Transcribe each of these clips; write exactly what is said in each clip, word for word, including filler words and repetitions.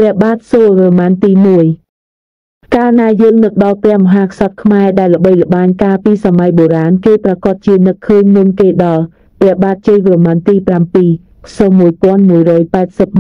ព្រះបាទសូវឺម៉ានទីមួយកាលណាយើងនឹកដល់ព្រះមហាក្សត្រខ្មែរដែលល្បីល្បាញកាលពីសម័យបុរាណគេប្រកាសជានឹកឃើញមុនគេដល់ព្រះបាទជ័យវរ្ម័នទីប្រាំពីរ ស.១១៨១ ១២២០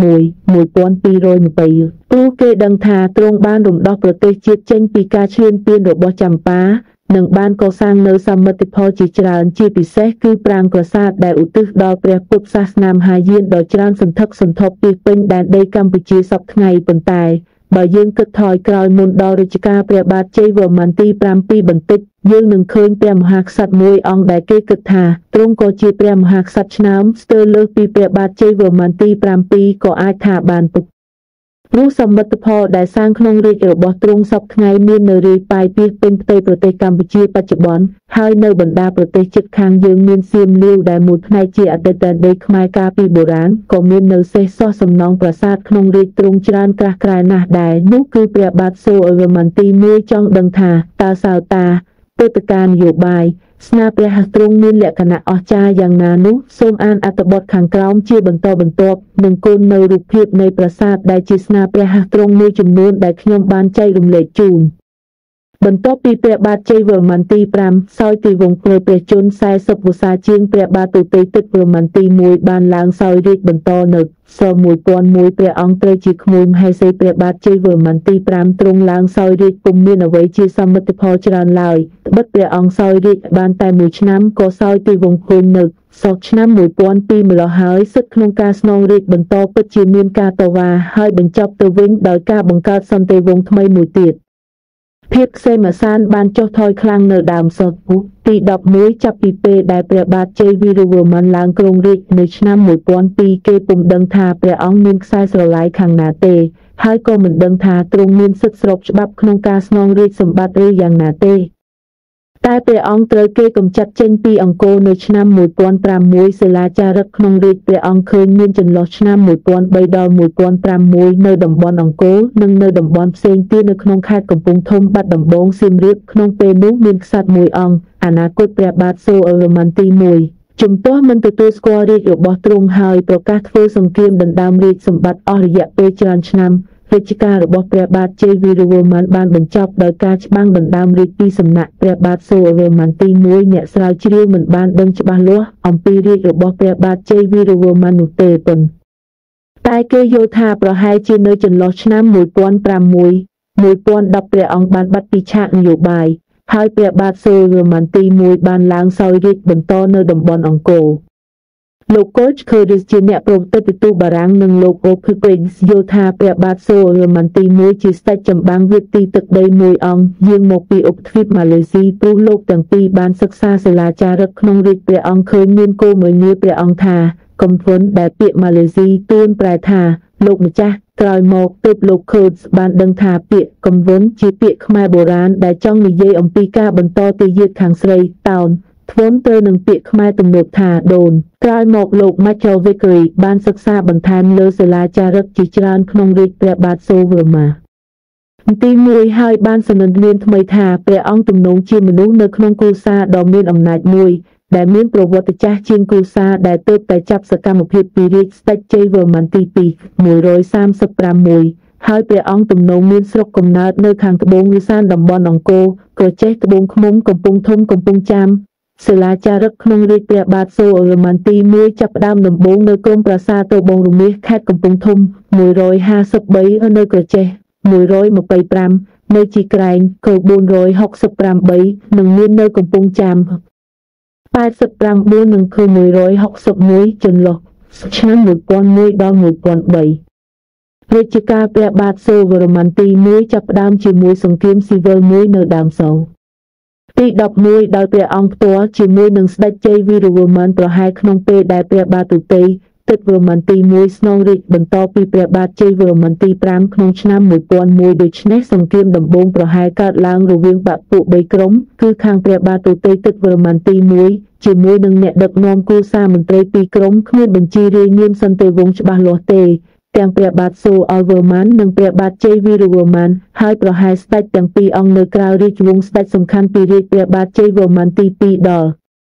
ព្រោះគេដឹងថាទ្រង់បានរំដោះប្រទេសជាតិចេញពីការឈ្លានពានរបស់ចម្ប៉ានិងបានកសាងនៅសមិទ្ធផលជាច្រើនជាពិសេសគឺប្រាង្គប្រាសាទដែលឧទ្ទិសដល់ព្រះពុទ្ធសាសនាមហាយានដ៏ច្រើនសន្ធឹកសន្ធាប់ពីពេញដែនដីកម្ពុជាសព្វថ្ងៃប៉ុន្តែបើយើងគិតថយក្រោយមុនដល់រជ្ជកាលព្រះបាទជ័យវរ្ម័នទីប្រាំពីរបន្តិចយើងនឹងឃើញព្រះមហាក្សត្រមួយអង្គដែលគេគិតថាទ្រង់ក៏ជាព្រះមហាក្សត្រឆ្នើមស្ទើរលើសពីព្រះបាទជ័យវរ្ម័នទីប្រាំពីរក៏អាចថាបានទុកព្រោះសមិទ្ធផលដែលសាងក្នុងរាជរបស់ទ្រង់សពថ្ងៃមាននៅរាយប៉ាយពាសពេញផ្ទៃប្រទេសកម្ពុជាបច្ចុប្បន្នហើយនៅបណ្ដាប្រទេសជិតខាងយើងមានសៀមលាវដែលមួយផ្នែកជាអតីតដែនដីខ្មែរកាលពីបុរាណក៏មាននៅសេសសោះសំណង់ប្រាសាទក្នុងរាជទ្រង់ច្រើនក្រាស់ក្រែលណាស់ដែរនោះគឺព្រះបាទសូវឺម៉ានទីមួយចង់ដឹងថាតើសោតាព្រឹត្តិការណ៍នយោបាយស្នាព្រះហស្ថទ្រង់មានលក្ខណៈអស្ចារ្យយ៉ាងណានោះសូមអានអត្ថបទខាងក្រោមជាបន្តបន្ទាប់និងគុណនៅរូបភាពនៃប្រាសាទដែលជាស្នាព្រះហស្ថទ្រង់មួយចំនួនដែលខ្ញុំបានចែករំលែកជូនបន្ទាប់ពីព្រះបាទជ័យវរ្ម័នទីប្រាំសោយទីវង្សព្រះព្រះជន្មសែសិបវស្សាជាងព្រះបាទទូទៃទឹកវរ្ម័នទីមួយបានឡើងសោយរាជ្យបន្តនៅស.១០០១ព្រះអង្គត្រូវជាក្មួយមហេសីព្រះបាទជ័យវរ្ម័នទីប្រាំទ្រង់ឡើងសោយរាជ្យពុំមានអ្វីជាសមិទ្ធផលច្រើនឡើយត្បិតព្រះអង្គសោយរាជ្យបានតែមួយឆ្នាំក៏សោយទីវង្សឃើញនៅសកឆ្នាំមួយពាន់ពីរម្ល៉េះហើយសិទ្ធិក្នុងការស្នងរាជបន្តពិតជាមានការតវ៉ាហើយបញ្ចប់ទៅវិញដោយការបង្កើតសន្តិវង្សថ្មីមួយទៀតភាពក្សេមក្សាន្តបានចុះថយខ្លាំងនៅដើមសតវត្សទីដប់មួយចាប់ពីពេលដែលព្រះបាទជ័យវីរវរ្ម័នឡើងគ្រងរាជ្យនៅឆ្នាំមួយពាន់ពីរគេពុំដឹងថាព្រះអង្គមានខ្សែស្រឡាយខាងណាទេហើយក៏មិនដឹងថាទ្រង់មានសិទ្ធិស្របច្បាប់ក្នុងការស្នងរាជសម្បត្តិឬយ៉ាងណាទេតែព្រះអង្គត្រូវគេកម្ចាត់ចេញពីអង្គរនៅឆ្នាំមួយពាន់ប្រាំមួយសិលាចារឹកក្នុងរាជព្រះអង្គឃើញមានចន្លោះឆ្នាំមួយពាន់បីដល់មួយពាន់ប្រាំមួយនៅតំបន់អង្គរនិងនៅតំបន់ផ្សេងទៀតនៅក្នុងខេត្តកំពង់ធំបាត់ដំបងសៀមរាបក្នុងពេលនោះមានក្សត្រមួយអង្គអនាគតព្រះបាទសូវឺម៉ានទីមួយជំទាស់មិនទទួលស្គាល់រាជរបស់ទ្រង់ហើយប្រកាសធ្វើសង្គ្រាមដណ្ដើមរាជសម្បត្តិអស់រយៈពេលច្រើនឆ្នាំរាជការរបស់ព្រះបាទជ័យវីរវរ្ម័នបានបញ្ចប់ដោយការច្បាំងដណ្ដើមរាជពីសំណាក់ព្រះបាទសូវឺម៉ានទីមួយអ្នកស្រាវជ្រាវមិនបានដឹងច្បាស់លាស់អំពីរាជរបស់ព្រះបាទជ័យវីរវរ្ម័ននោះទេប៉ុន្តែគេយល់ថាប្រហែលជានៅចន្លោះឆ្នាំមួយពាន់ប្រាំមួយ មួយពាន់ដប់ព្រះអង្គបានបាត់ពីឆាកនយោបាយហើយព្រះបាទសូវឺម៉ានទីមួយបានឡើងសោយរាជ្យបន្តនៅតំបន់អង្គរលោកកូចឃើរីសជាអ្នកប្រវត្តិទូតបារាំងនិងលោកអូភីពេញយល់ថាព្រះបាទសូវឺម៉ានទីមួយជាស្ដេចចម្បាំងវាទីទឹកដីមួយអង្គយាងមកពីឧបទ្វីបម៉ាឡេស៊ីព្រោះលោកទាំងពីរបានសិក្សាសិលាចារឹកក្នុងរាជព្រះអង្គឃើញមានគោលមួយងារព្រះអង្គថាកំធន់ដែលពាក្យម៉ាឡេស៊ីទួនប្រែថាលោកម្ចាស់ក្រោយមកទើបលោកខឺតបានដឹងថាពាក្យកំវន់ជាពាក្យខ្មែរបុរាណដែលចង់និយាយអំពីការបន្តទាយាទខាងស្រីតោនធ្វន់ទៅនឹងពាក្យខ្មែរទំនើបថាដូនក្រោយមកលោក Michael Vickery បានសិក្សាបន្ថែមលើសិលាចារឹកជាច្រើនក្នុងរាជព្រះបាទសូវឺម៉ានទីមួយហើយបានសន្និដ្ឋានថ្មីថាព្រះអង្គទំនងជាមនុស្សនៅក្នុងគ្រួសារដ៏មានអំណាចមួយដែលមានប្រវត្តិចាស់ជាងគ្រួសារដែលទើបតែចាប់សកម្មភាពពីរាជស្ដេចជ័យវរ្ម័នទីពីរ មួយរយសាមសិបប្រាំមួយហើយព្រះអង្គទំនងមានស្រុកកំណើតនៅខាងត្បូងវិសានតំបន់អង្គរក្រចេះត្បូងឃ្មុំកំពង់ធំកំពង់ចាមសិលាចារឹកក្នុងរាជព្រះបាទសូវឺម៉ានទីមួយចាប់ផ្ដើមដំបូងនៅក្រុមប្រាសាទតូបងរមាសខេត្តកំពង់ធំមួយរយហាសិបបីនៅក្រចេះមួយរយម្ភៃប្រាំនៅជីក្រែងកោបួនរយហុកសិបប្រាំបីនិងមាននៅកំពង់ចាមប៉ែតសិបប្រាំបួននិងគឺមួយរយហុកសិបមួយចន្លោះឆ្នាំមួយពាន់មួយដល់មួយពាន់បីរាជការព្រះបាទសូវឺម៉ានទីមួយចាប់ផ្ដើមជាមួយសង្គ្រាមស៊ីវិលមួយនៅដើមសោទីដប់មួយដោយព្រះអង្គផ្ទាល់ជាមួយនឹងស្ដេចជ័យវីរវរ្ម័នប្រហែលក្នុងពេលដែលព្រះបាទទូទៃទឹកវរ្ម័នទីមួយស្នងរាជបន្តពីព្រះបាទជ័យវរ្ម័នទីប្រាំក្នុងឆ្នាំមួយពាន់មួយដូច្នេះសង្គ្រាមដំបូងប្រហែលកើតឡើងរវាងបព្វពួកបីក្រុមគឺខាងព្រះបាទទូទៃទឹកវរ្ម័នទីមួយជាមួយនឹងអ្នកដឹកនាំគ្រួសារមន្ត្រីពីរក្រុមគ្មានបញ្ជីរាយនាមសន្តិវង្សច្បាស់លាស់ទេទាំងព្រះបាទសូអល់វឺម៉ាននិងព្រះបាទជ័យវីរវរ្ម័នហើយប្រហែលស្ដេចទាំងពីរអង្គនៅក្រៅរាជវង្សស្ដេចសំខាន់ពីរាជព្រះបាទជ័យវរ្ម័នទីពីរដល់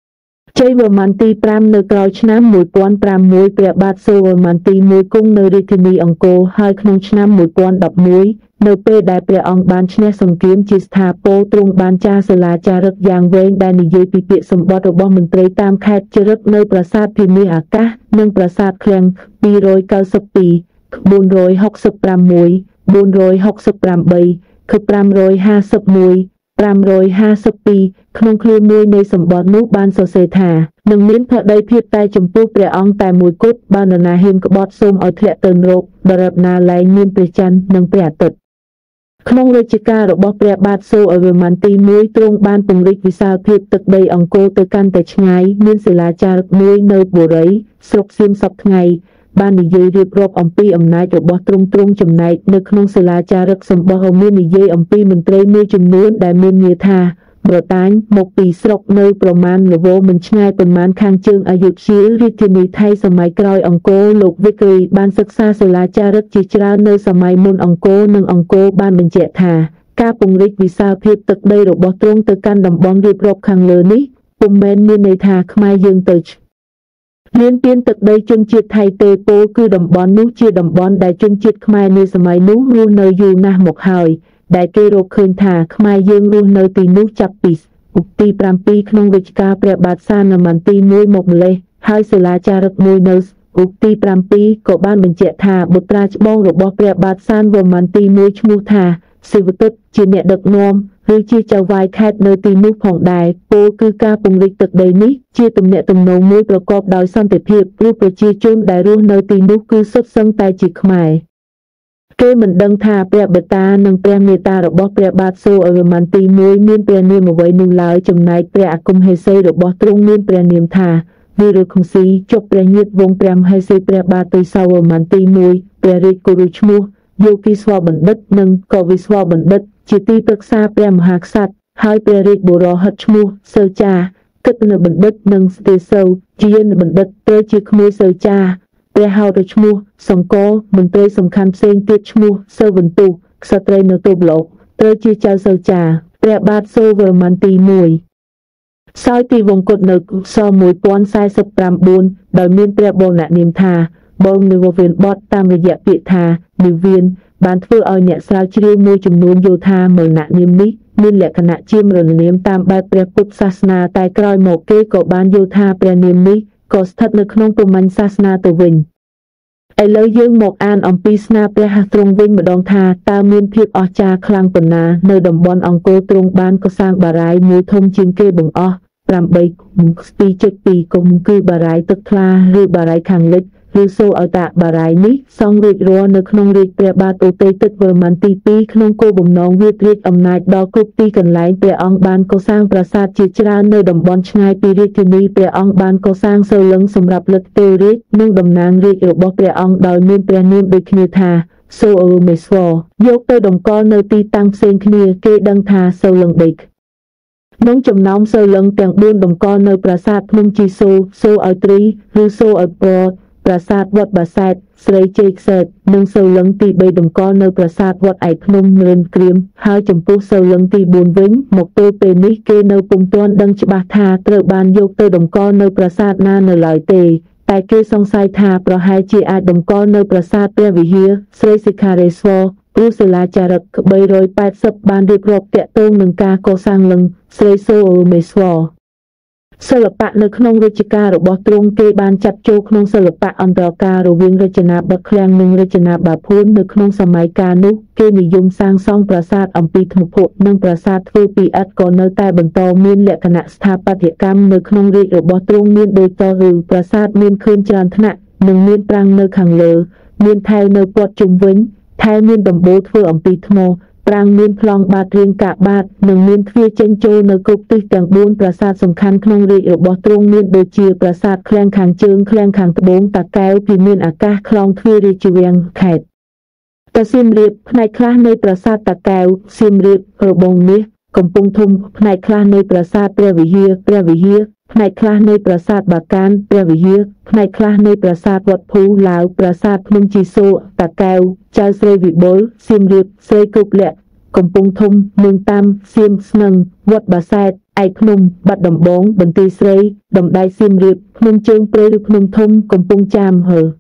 ជ័យវរ្ម័នទីប្រាំនៅក្រោយឆ្នាំមួយពាន់ប្រាំមួយព្រះបាទសូរវរ្ម័នទីមួយគង់នៅរាជធានីអង្គរហើយក្នុងឆ្នាំមួយពាន់ដប់មួយនៅពេលដែលព្រះអង្គបានឈ្នះសង្គ្រាមជាស្ថាពរទ្រង់បានចារសិលាចារឹកយ៉ាងវែងដែលនិយាយពីពាក្យសម្បត្តិរបស់មន្ត្រីតាមខេត្តចរិតនៅប្រាសាទភិមាអាកាសនិងប្រាសាទឃ្លាំងពីររយកៅសិបពីរ បួនរយហុកសិបប្រាំមួយ បួនរយហុកសិបប្រាំបី ខិប្រាំរយហាសិបមួយ ប្រាំរយហាសិបពីរក្នុងឃ្លាមួយនៃសម្បត្តិនោះបានសរសេរថានឹងមានភក្តីភាពតែចំពោះព្រះអង្គតែមួយគត់បើនរណាហ៊ានក្បត់សូមឲ្យធ្លាក់ទៅនរកដរាបណាលែងមានព្រះច័ន្ទនិងព្រះអាទិត្យក្នុងរជ្ជកាលរបស់ព្រះបាទសូរវរ្ម័នទីមួយទ្រង់បានពង្រីកវិសាលភាពទឹកដីអង្គរទៅកាន់តែឆ្ងាយមានសិលាចារឹកមួយនៅបុរីស្រុកសៀមសពថ្ងៃបាននិយាយរៀបរាប់អំពីអំណាចរបស់ទ្រង់ទ្រង់ចំណែកនៅក្នុងសិលាចារឹកសម្បត្តិមាននិយាយអំពីមន្ត្រីមួយចំនួនដែលមានងារថាប្រតាញមកពីស្រុកនៅប្រមាណលវមិនឆ្ងាយប៉ុន្មានខាងជើងអយុធ្យារាជធានីថៃសម័យក្រោយអង្គរលោកវិក្រីបានសិក្សាសិលាចារឹកជាច្រើននៅសម័យមុនអង្គរនិងអង្គរបានបញ្ជាក់ថាការពង្រីកវិសាលភាពទឹកដីរបស់ទ្រង់ទៅកាន់តំបន់រៀបរាប់ខាងលើនេះពុំមែនមានន័យថាខ្មែរយើងទៅមានពានទឹកដីជនជាតិថៃទេពោលគឺតំបន់នោះជាតំបន់ដែលជនជាតិខ្មែរនាសម័យនោះរស់នៅយូរណាស់មកហើយដែលគេរកឃើញថាខ្មែរយើងរស់នៅទីនោះចាប់ពីឧទីប្រាំពីរក្នុងរជ្ជកាលព្រះបាទសានវរ្ម័នទីមួយមកម្លេះហើយសិលាចារឹកមួយនៅឧទីប្រាំពីរក៏បានបញ្ជាក់ថាបុត្រាច្បងរបស់ព្រះបាទសានវរ្ម័នទីមួយឈ្មោះថាសិវទិតជាអ្នកដឹកនាំឬជាចៅវាយខេត្តនៅទីនោះផងដែរពោលគឺការពង្រីកទឹកដីនេះជាទំនាក់ទំនងមួយប្រកបដោយសន្តិភាពព្រោះប្រជាជនដែលរស់នៅទីនោះគឺសុទ្ធសឹងតែជាខ្មែរគេមិនដឹងថាព្រះបិតានិងព្រះមេត្តារបស់ព្រះបាទសូរវរ្ម័នទីមួយមានព្រះនាមអ្វីនោះឡើយចំណែកព្រះអគមហេសីរបស់ទ្រង់មានព្រះនាមថាវីរខុងស៊ីជប់ព្រះញាតិវង្សព្រះមហេសីព្រះបាទទិសោវរ្ម័នទីមួយព្រះរាជគោរឈ្មោះយោគីស្វបណ្ឌិតនិងកវិស្វបណ្ឌិតជាទីប្រឹក្សាព្រះមហាក្សត្រហើយព្រះរាជបុរហិតឈ្មោះសូចាកិត្តនបណ្ឌិតនិងស្ទេសូជានបណ្ឌិតត្រូវជាក្មួយសូចាព្រះហៅទៅឈ្មោះសង្គរមន្ត្រីសំខាន់ផ្សេងទៀតឈ្មោះសូវន្ទុក្សត្រីនៅទូបលោកត្រូវជាចៅសូចាព្រះបាទសូរវរ្ម័នទីមួយសោយទីវង្គតនៅសមួយពាន់សែសិបប្រាំបួនដោយមានព្រះបរណនាមថាបងនិវវៀនបតតាមរយៈពាក្យថានិវៀនបានធ្វើឲ្យអ្នកស្រាវជ្រាវមួយចំនួនយល់ថាមរណនាមនេះមានលក្ខណៈជាមរណនាមតាមបែបព្រះពុទ្ធសាសនាតែក្រោយមកគេក៏បានយល់ថាព្រះនាមនេះក៏ស្ថិតនៅក្នុងព្រហ្មញ្ញសាសនាទៅវិញឥឡូវយើងមកអានអំពីស្នាព្រះទ្រង់វិញម្ដងថាតើមានភាពអស្ចារ្យខ្លាំងប៉ុណ្ណានៅតំបន់អង្គរទ្រង់បានកសាងបារាយណ៍មួយធំជាងគេបង្អស់ប្រាំបីគុំពីរ ពីរគុំគឺបារាយណ៍ទឹកថ្លាឬបារាយណ៍ខាងលិចឬសូអតបារាយណ៍នេះសង់រួចរាល់នៅក្នុងរាជព្រះបាទឧទ័យទឹកវរ្ម័នទីពីរក្នុងគោលបំណងវាទ្រាជអំណាចដល់គ្រប់ទីកន្លែងព្រះអង្គបានកសាងប្រាសាទជាច្រើននៅតំបន់ឆ្ងាយពីរាជធានីព្រះអង្គបានកសាងសូលឹងសម្រាប់លទ្ធទេវរាជនិងតំណាងរាជរបស់ព្រះអង្គដោយមានព្រះនាមដូចគ្នាថាសូអឺមេស្វរយកទៅតម្កល់នៅទីតាំងផ្សេងគ្នាគេដឹងថាសូលឹងដេកក្នុងចំណោមសូលឹងទាំងបួនតម្កល់នៅប្រាសាទភ្នំជីសូសូអោយត្រីឬសូអោយពរប្រាសាទវត្តបាសែតស្រីជ័យខ្សែតនិងសូលឹងទីបីតម្កល់នៅប្រាសាទវត្តឯកភ្នំរិនក្រៀមហើយចំពោះសូលឹងទីបួនវិញមកទល់ពេលនេះគេនៅពុំទាន់ដឹងច្បាស់ថាត្រូវបានយកទៅតម្កល់នៅប្រាសាទណានៅឡើយទេតែគេសង្ស័យថាប្រហែលជាអាចតម្កល់នៅប្រាសាទព្រះវិហារស្រីសិក្ខារេស្វរព្រោះសិលាចារឹកបីរយប៉ែតសិបបានរៀបរាប់ទាក់ទងនឹងការកសាងលឹងស្រីសូអឺមេស្វរសិល្បៈនៅក្នុងរជ្ជកាលរបស់ទ្រង់គេបានចាត់ចូលក្នុងសិល្បៈអន្តរកាលរវាងរចនាបថឃ្លាំងនិងរចនាបាភួននៅក្នុងសម័យកាលនោះគេនិយមសាងសង់ប្រាសាទអំពីថ្មភក់និងប្រាសាទធ្វើពីឥដ្ឋក៏នៅតែបន្តមានលក្ខណៈស្ថាបត្យកម្មនៅក្នុងរាជរបស់ទ្រង់មានដូចតឬប្រាសាទមានខឿនច្រើនថ្នាក់និងមានប្រាង្គនៅខាងលើមានថែវនៅព័ទ្ធជុំវិញថែវមានដំបូលធ្វើអំពីថ្មប្រាង្គមានប្លង់បាតរាងកាបាតនិងមានទ្វារចេញចូលនៅគ្រប់ទិសទាំងបួនប្រាសាទសំខាន់ក្នុងរាជរបស់ទ្រង់មានដូចជាប្រាសាទឃ្លាំងខាងជើងឃ្លាំងខាងត្បូងតាកែវពីមានអាកាសខ្លងទ្វាររាជវាំងខេត្តតាសៀមរាបផ្នែកខ្លះនៃប្រាសាទតាកែវសៀមរាបរបងមាសកំពង់ធំផ្នែកខ្លះនៃប្រាសាទព្រះវិហារព្រះវិហារផ្នែកខ្លះនៃប្រាសាទបាកានព្រះវិហារផ្នែកខ្លះនៃប្រាសាទវត្តភូឡាវប្រាសាទភ្នំជីសូតាកែវចៅស្រីវិបុលសៀមរាបស្រីគ្រប់លក្ខកំពង់ធំមឿងតាមសៀមស្នឹងវត្តបាសែតឯកភ្នំបាត់ដំបងបន្ទាយស្រីដំដៃសៀមរាបភ្នំជើងព្រៃឬភ្នំធំកំពង់ចាមហើ